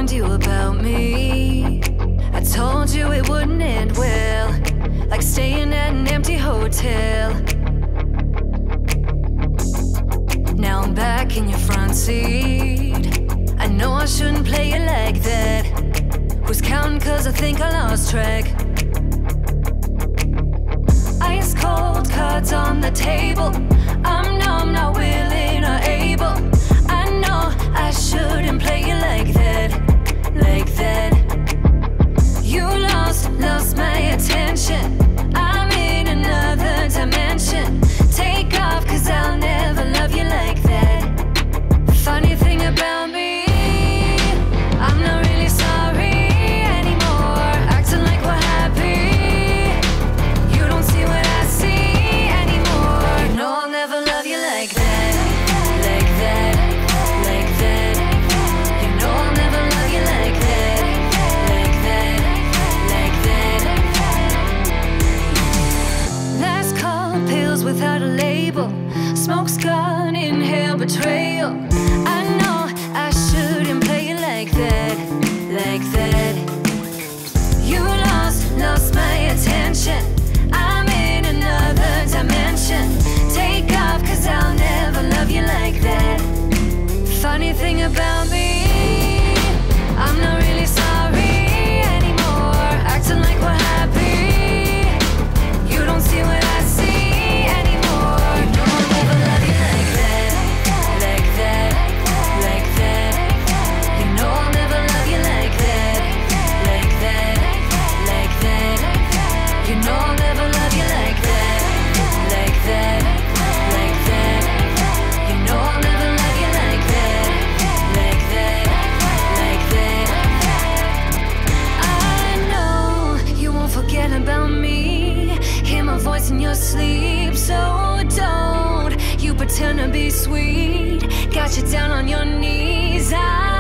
warned you about me. I told you it wouldn't end well, like staying at an empty hotel. Now I'm back in your front seat. I know I shouldn't play it like that. Who's counting, cause I think I lost track. Ice cold cards on the table. I'm numb, not willing or able. I know I shouldn't play it like that, like that. You lost my attention. I'm in another dimension. Take off, cause I'll never love you like that. Funny thing about me, I'm not really sorry anymore. Acting like we're happy. You don't see what I see anymore. No, I'll never love you like that, like that, like that. You know I'll never love you like that, like that, like that. Last call, pills without a label. Smoke's gone, inhale betrayal. I know I shouldn't play it like that, like that. You lost my attention. I'm in another dimension. Take off, cause I'll never love you like that. Funny thing about me, I'm not really sorry anymore. Acting like we're happy. You don't see what I see anymore. No, I'll never love you like that, like that, like that. You know I'll never love you like that, like that, like that. You know I'll never love you like that, like that, like that. You know I'll never love you like that, like that, like that. I know you won't forget about me. Hear my voice in your sleep, so don't you pretend to be sweet. Got you down on your knees.